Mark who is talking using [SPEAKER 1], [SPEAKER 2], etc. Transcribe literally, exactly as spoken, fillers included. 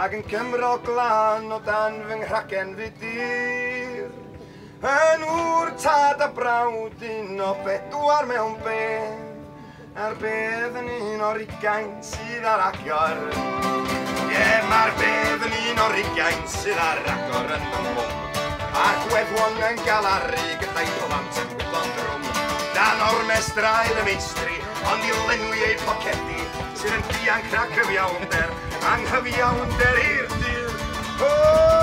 [SPEAKER 1] ac yn Cymro glan o dan fy nghragen fi dir. Yn wr tad a brawd un o bedwar mewn bedd, a'r bedd yn un o'r ugain sydd ar agor. Ie, mae'r bedd yn un o'r ugain sydd ar agor yn fy mwm, ac weddwon yn galaru gyda'i plant yn gwybod drwm. Dan o'r mestrau y meistri, ond i lenwi ei pocedi, sydd yn dianc rhac hyfiawnder, anghyfiawnder i'r dyr. Oh!